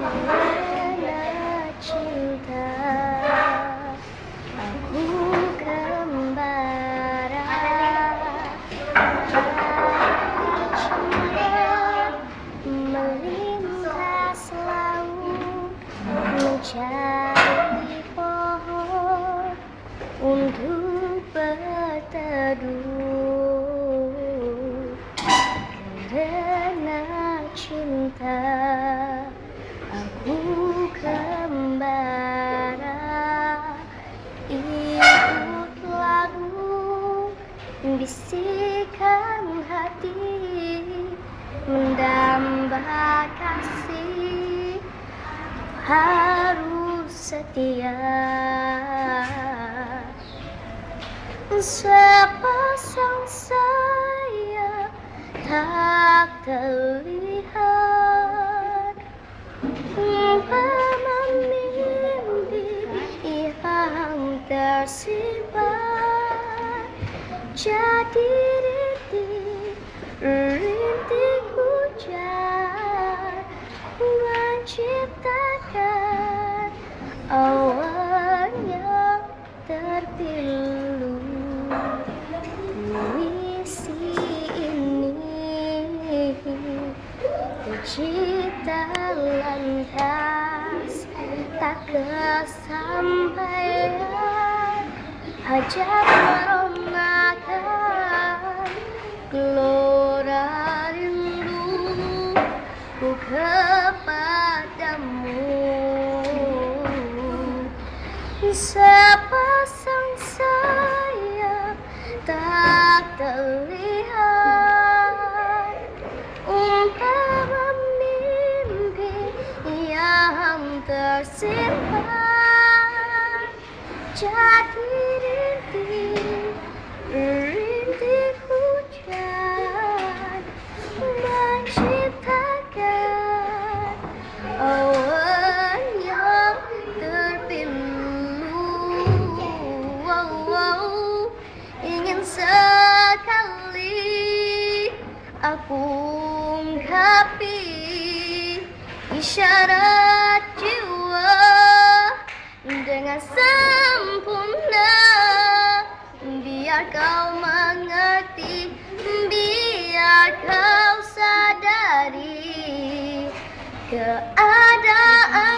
Karena cinta aku kembara, cinta melintas laut mencari pohon untuk berteduh. Karena cinta aku kembara, ikut lagu bisikan hati mendamba kasih harus setia. Sepasang sayap tak terlihat, umpama mimpi yang tersimpan, jadi rintik hujan menciptakan awan yang terpilu. Puisi ini tercipta lantas, tak kesampaian, hajat meromakan gelora rindu kepadamu. Sepasang sayap tak terlihat, umpama mimpi yang tersimpan, jadi rintik hujan menciptakan awan yang terpilu. Ingin sekali aku ungkapi isyarat jiwa dengan sempurna, biar kau mengerti, biar kau sadari keadaan